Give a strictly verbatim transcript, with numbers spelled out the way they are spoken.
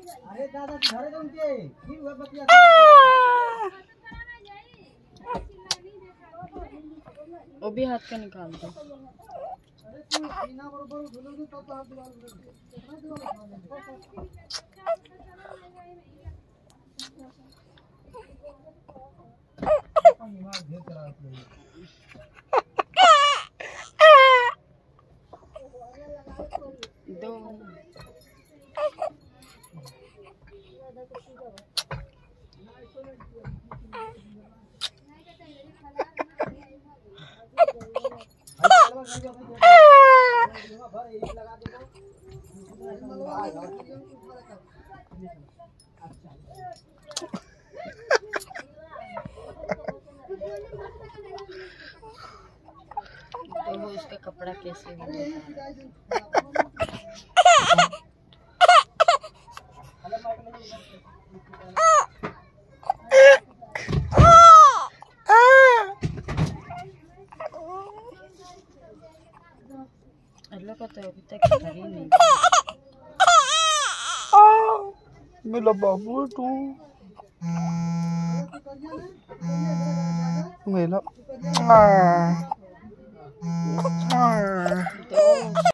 अरे दादा घरे तुमके की हुआ बतिया वो भी हाथ का निकाल दो। अरे तू सीना बरोबर उठलोगी तब तो हाथ दीवार कितना दीवार पानी मार घेर करा दो तो उसका कपड़ा कैसे अल्लाह का तो अभी तक घर ही नहीं मेरा बाबू है तू मेरा